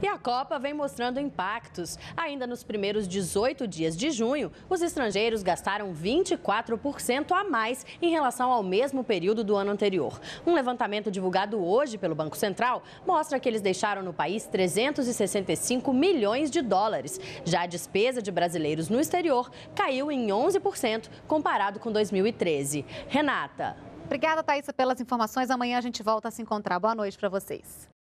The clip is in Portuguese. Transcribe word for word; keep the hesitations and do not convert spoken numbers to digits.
E a Copa vem mostrando impactos. Ainda nos primeiros dezoito dias de junho, os estrangeiros gastaram vinte e quatro por cento a mais em relação ao mesmo período do ano anterior. Um levantamento divulgado hoje pelo Banco Central mostra que eles deixaram no país trezentos e sessenta e cinco milhões de dólares. Já a despesa de brasileiros no exterior caiu em onze por cento comparado com dois mil e treze. Renata. Obrigada, Thaísa, pelas informações. Amanhã a gente volta a se encontrar. Boa noite para vocês.